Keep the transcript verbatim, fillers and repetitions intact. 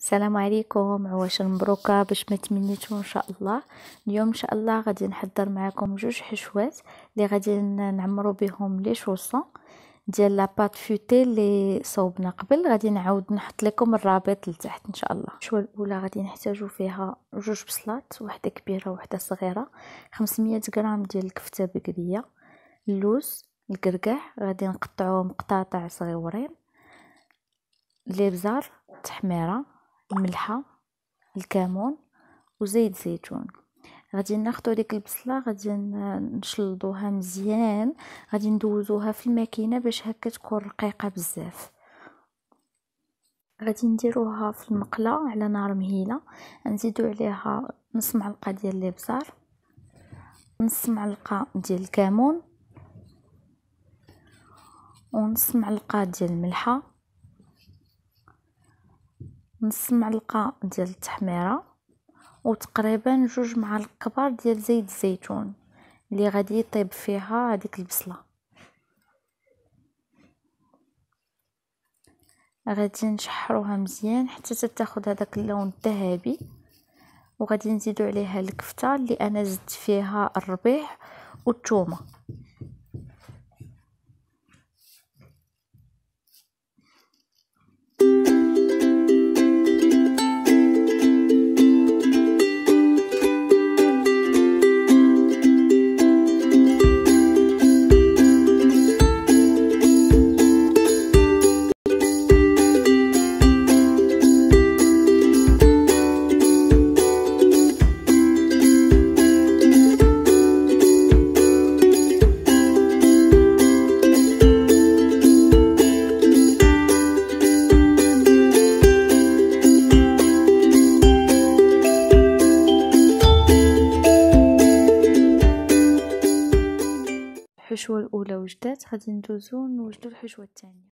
السلام عليكم. عواشر مبروكه باش ما تمنيتو ان شاء الله. اليوم ان شاء الله غادي نحضر معكم جوج حشوات اللي غادي نعمروا بهم لي شوصون ديال لاباط فوتي اللي صوبنا قبل. غادي نعاود نحط لكم الرابط لتحت ان شاء الله. الحشوه الاولى غادي نحتاجو فيها جوج بصلات، واحده كبيره وواحده صغيره، خمسمية غرام ديال الكفته بقريه، اللوز، الكركاع غادي نقطعوه مقطاطع صغيورين، الابزار، التحميره، الملحه، الكمون وزيت زيتون. غادي ناخذ ديك البصله غادي نشلضوها مزيان، غادي ندوزوها في الماكينه باش هكا تكون رقيقه بزاف. غادي نديروها في المقله على نار مهيله، نزيدو عليها نص معلقه ديال الابزار، نص معلقه ديال الكمون، ونص معلقه ديال الملحه، نص معلقه ديال التحميره، وتقريبا جوج معالق كبار ديال زيت الزيتون اللي غادي يطيب فيها هذيك البصله. غادي نشحروها مزيان حتى تاخذ هذاك اللون الذهبي، وغادي نزيدو عليها الكفته اللي انا زدت فيها الربيع والثومه. الحشوه الاولى وجدات، غادي ندوزو نوجدو الحشوه الثانيه.